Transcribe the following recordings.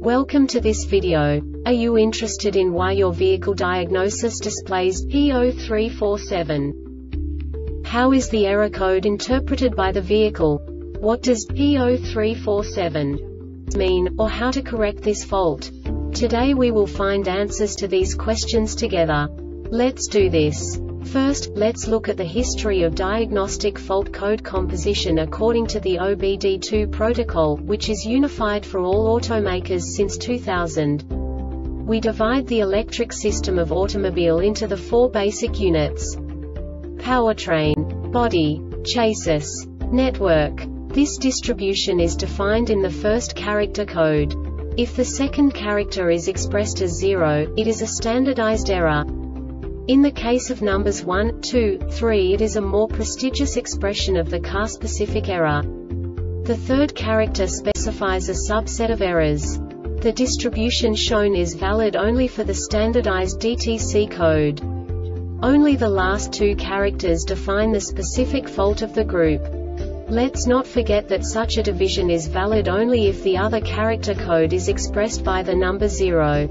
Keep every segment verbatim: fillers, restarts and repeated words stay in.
Welcome to this video. Are you interested in why your vehicle diagnosis displays P zero three four seven? How is the error code interpreted by the vehicle? What does P zero three four seven mean, or how to correct this fault? Today we will find answers to these questions together. Let's do this. First, let's look at the history of diagnostic fault code composition according to the O B D two protocol, which is unified for all automakers since two thousand. We divide the electric system of automobile into the four basic units: powertrain, body, chassis, network. This distribution is defined in the first character code. If the second character is expressed as zero, it is a standardized error. In the case of numbers one, two, three, it is a more prestigious expression of the car-specific error. The third character specifies a subset of errors. The distribution shown is valid only for the standardized D T C code. Only the last two characters define the specific fault of the group. Let's not forget that such a division is valid only if the other character code is expressed by the number zero.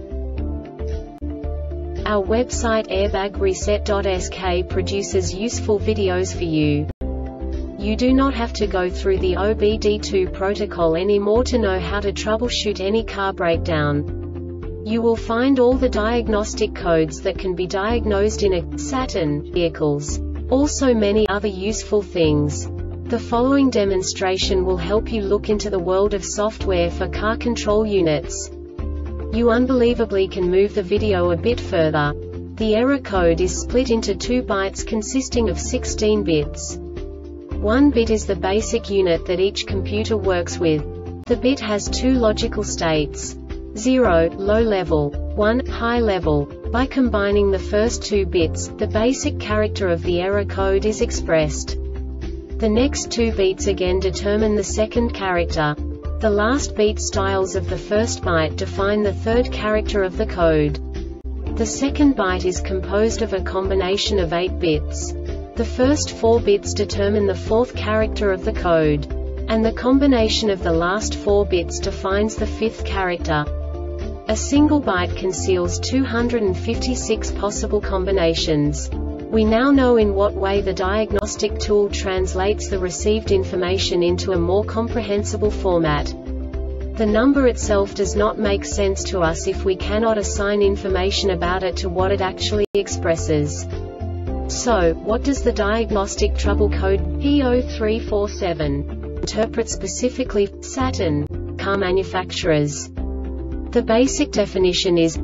Our website airbag reset dot S K produces useful videos for you. You do not have to go through the O B D two protocol anymore to know how to troubleshoot any car breakdown. You will find all the diagnostic codes that can be diagnosed in a Saturn vehicles. Also many other useful things. The following demonstration will help you look into the world of software for car control units. You unbelievably can move the video a bit further. The error code is split into two bytes consisting of sixteen bits. One bit is the basic unit that each computer works with. The bit has two logical states: zero, low level, one, high level. By combining the first two bits, the basic character of the error code is expressed. The next two bits again determine the second character. The last beat styles of the first byte define the third character of the code. The second byte is composed of a combination of eight bits. The first four bits determine the fourth character of the code. And the combination of the last four bits defines the fifth character. A single byte conceals two hundred fifty-six possible combinations. We now know in what way the diagnostic tool translates the received information into a more comprehensible format. The number itself does not make sense to us if we cannot assign information about it to what it actually expresses. So, what does the diagnostic trouble code P zero three four seven interpret specifically for Saturn car manufacturers? The basic definition is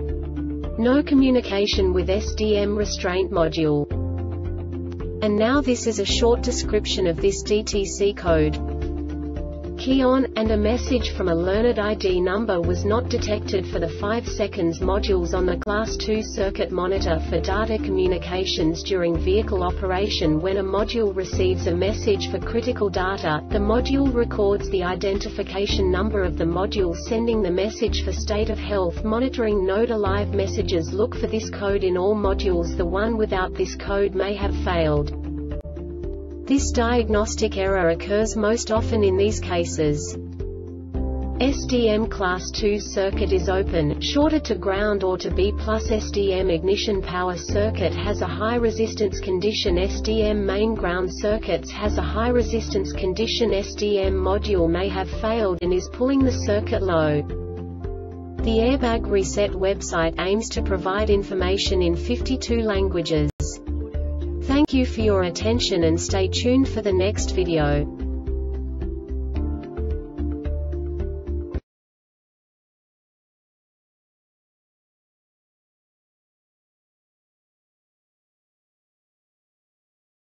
no communication with S D M restraint module. And now this is a short description of this D T C code. Key on, and a message from a learned I D number was not detected for the five seconds modules on the class two circuit monitor for data communications during vehicle operation. When a module receives a message for critical data, the module records the identification number of the module sending the message. For state of health monitoring node alive messages, look for this code in all modules. The one without this code may have failed. This diagnostic error occurs most often in these cases: S D M class two circuit is open, shorted to ground or to B plus. S D M ignition power circuit has a high resistance condition. S D M main ground circuits has a high resistance condition. S D M module may have failed and is pulling the circuit low. The Airbag Reset website aims to provide information in fifty-two languages. Thank you for your attention and stay tuned for the next video.